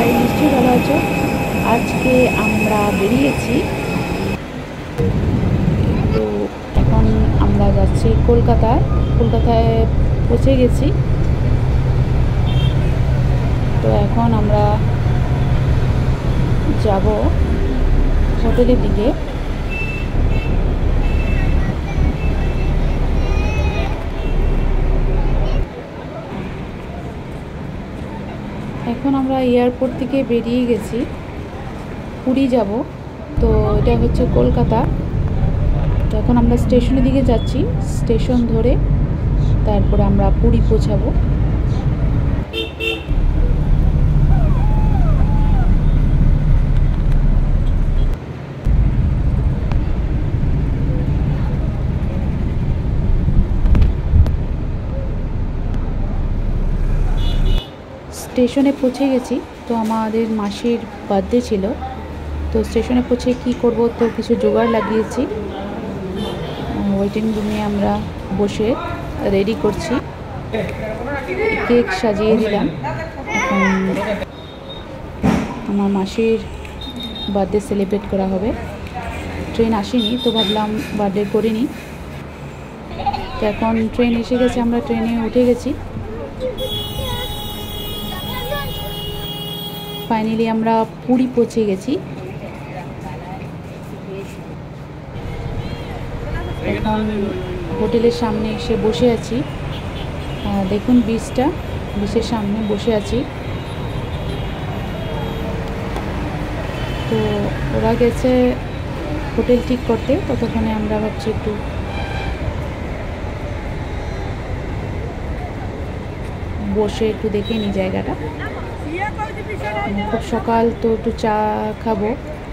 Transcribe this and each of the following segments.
সবাই নিশ্চয়ই ভালো আছো। আজকে আমরা বেরিয়েছি, তো এখন আমরা যাচ্ছি কলকাতায় পৌঁছে গেছি। তো এখন আমরা যাব হোটেলের দিকে। এখন আমরা এয়ারপোর্ট থেকে বেরিয়ে গেছি, পুরী যাব। তো এটা হচ্ছে কলকাতা। তো এখন আমরা স্টেশনের দিকে যাচ্ছি, স্টেশন ধরে তারপরে আমরা পুরী পৌঁছাবো। স্টেশনে পৌঁছে গেছি। তো আমাদের মাসির বার্থডে ছিল, তো স্টেশনে পৌঁছে কি করব, তো কিছু জোগাড় লাগিয়েছি। ওয়েটিং রুমে আমরা বসে রেডি করছি, কেক সাজিয়ে দিলাম। এখন আমার মাসির বার্থডে সেলিব্রেট করা হবে। ট্রেন আসেনি, তো ভাবলাম বার্থডে করিনি। তো এখন ট্রেন এসে গেছে, আমরা ট্রেনে উঠে গেছি। ফাইনালি আমরা পুরী পৌঁছে গেছি। এখন হোটেলের সামনে এসে বসে আছি। দেখুন বিচের সামনে বসে আছি। তো ওরা গেছে হোটেল ঠিক করতে, ততক্ষণে আমরা ভাবছি একটু বসে একটু দেখে নিই জায়গাটা। খুব সকাল, তো একটু চা খাবো।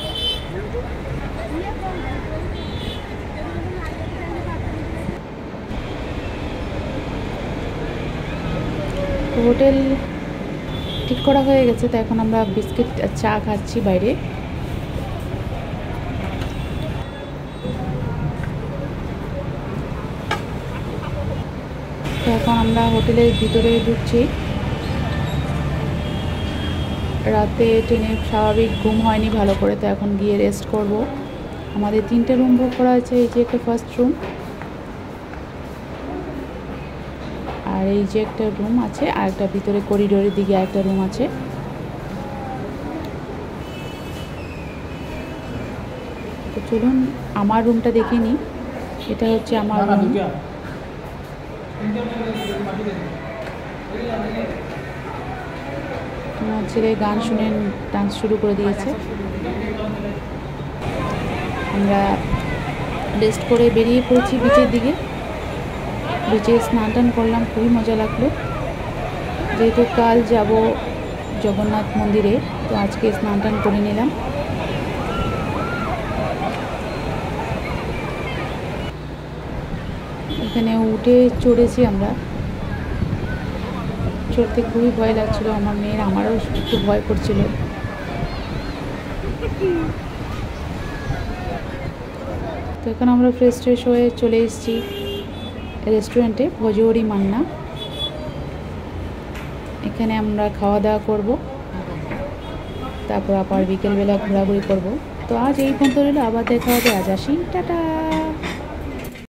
তো হোটেল ঠিক করা হয়ে গেছে, তো এখন আমরা বিস্কিট আর চা খাচ্ছি বাইরে। তো এখন আমরা হোটেলের ভিতরে ঢুকছি। রাতে ট্রেনে স্বাভাবিক ঘুম হয়নি ভালো করে, তো এখন গিয়ে রেস্ট করব। আমাদের 3টে রুম বুক করা আছে। এই যে একটা ফার্স্ট রুম, আর এই যে একটা রুম আছে, আর একটা ভিতরে করিডোরের দিকে একটা রুম আছে। তো চলুন আমার রুমটা দেখে নিই। এটা হচ্ছে আমার রুম। আমার ছেলে গান শুনে ডান্স শুরু করে দিয়েছে। আমরা রেস্ট করে বেরিয়ে পড়েছি বিচের দিকে। বিচে স্নান টান করলাম, খুবই মজা লাগলো। যেহেতু কাল যাব জগন্নাথ মন্দিরে, তো আজকে স্নান টান করে নিলাম। এখানে উঠে চড়েছি আমরা। চড়তে খুবই ভয় লাগছিল আমার মেয়ের, আমারও একটু ভয় করছিল। তো এখন আমরা ফ্রেশ হয়ে চলে এসেছি রেস্টুরেন্টে, ভজহরি মান্না। এখানে আমরা খাওয়া দাওয়া করব, তারপর আবার বিকেলবেলা ঘোরাঘুরি করব। তো আজ এই পর্যন্ত রইল, আবার দেখা হবে। আজ আসি, টাটা।